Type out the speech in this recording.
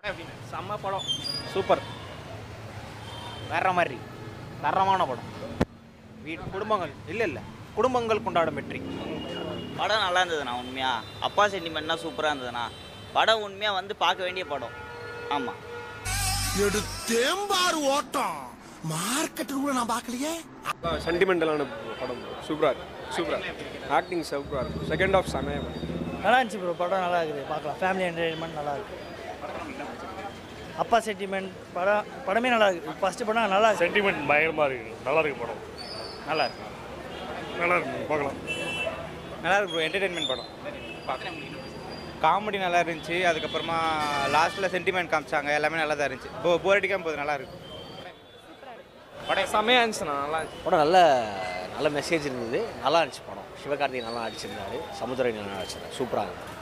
செம்ம படம், சூப்பர், வேற மாதிரி தரமான படம். குடும்பங்கள் இல்லை குடும்பங்கள் கொண்டாடும் வெற்றி. படம் நல்லா இருந்ததுண்ணா. உண்மையா அப்பா சென்டிமெண்ட்னா சூப்பராக இருந்ததுண்ணா. படம் உண்மையாக வந்து பார்க்க வேண்டிய படம். ஆமாம், எடுத்தேம்பார் ஓட்டம் மார்க்கெட்டு கூட நான் பார்க்கலையே. சென்டிமெண்டலான படம், சூப்பராக ஆக்டிங் சூப்பராக இருக்கும். செகண்ட் ஆஃப் செமையாக நல்லா இருந்துச்சு ப்ரோ. படம் நல்லா இருக்குது, பார்க்கலாம். ஃபேமிலி என்டர்டைன்மெண்ட் நல்லா இருக்குது. அப்பா சென்டிமெண்ட் படமே நல்லா இருக்குது. ஃபஸ்ட்டு படம் நல்லா இருக்கு. சென்டிமெண்ட் பயங்கரமாக இருக்குது. நல்லா இருக்குது படம். நல்லா இருக்கு பார்க்கலாம். நல்லா இருக்கு ப்ரோ. என்டர்டைன்மெண்ட் படம் பார்க்கலாம். காமெடி நல்லா இருந்துச்சு. அதுக்கப்புறமா லாஸ்ட்டில் சென்டிமெண்ட் காமிச்சாங்க. எல்லாமே நல்லா தான் இருந்துச்சு. போர் அடிக்காமல் போகுது. நல்லா இருக்கு படம். செம்மையாக இருந்துச்சுண்ணா. நல்லா இருந்துச்சு படம். நல்ல மெசேஜ் இருந்தது. நல்லா இருந்துச்சு படம். சிவகார்த்திகேயன் நல்லா நடிச்சிருந்தாரு. சமுத்திரக்கனி நல்லா நடிச்சிருந்தாரு. சூப்பராக இருந்தது.